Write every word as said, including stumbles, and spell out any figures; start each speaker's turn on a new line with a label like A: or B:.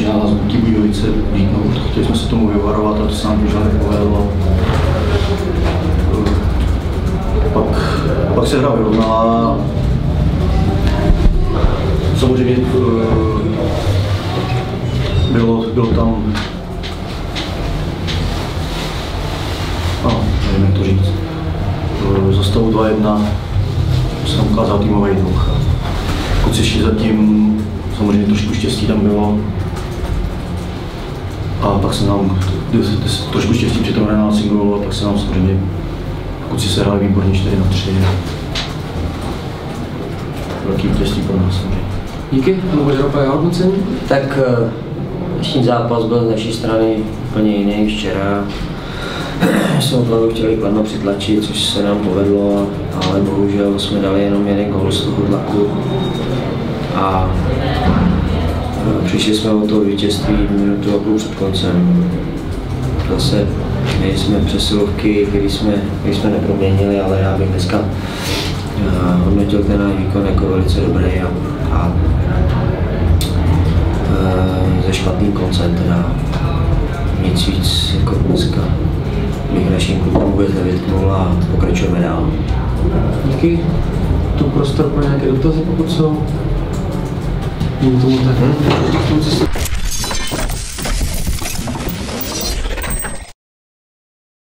A: že nás Butí Budějovice vlítnout. Chtěli jsme se tomu vyvarovat a to se nám bohužel nepovedlo. Pak, pak se hra vyrovnala. Samozřejmě bylo, bylo tam, no, nevím jak to říct, za stavu dva jedna se nám ukázal týmový duch. Kluci šli zatím, samozřejmě trošku štěstí tam bylo. A pak se nám trošku štěstí při tom jedenácti gólu a pak se nám samozřejmě kluci se hráli výborně čtyři na tři. Velký vítězství pro nás samozřejmě.
B: Díky, můžeš opět hodnocení?
C: Tak dnešní zápas byl z naší strany úplně jiný včera. Jsme opravdu chtěli Kladno přitlačit, což se nám povedlo, ale bohužel jsme dali jenom jeden gól z toho tlaku. A přišli jsme o to vítězství minutu a půl před koncem. Zase měli jsme přesilovky, které jsme, které jsme neproměnili, ale já bych dneska hodnotil ten náš výkon jako velice dobrý a, a ze špatným koncem teda nic víc jako dneska bych našim klubům vůbec nevytknul a pokračujeme dál.
B: Díky. Tu prostor pro nějaké dotazy, pokud jsou. Není tomu tak. Hmm.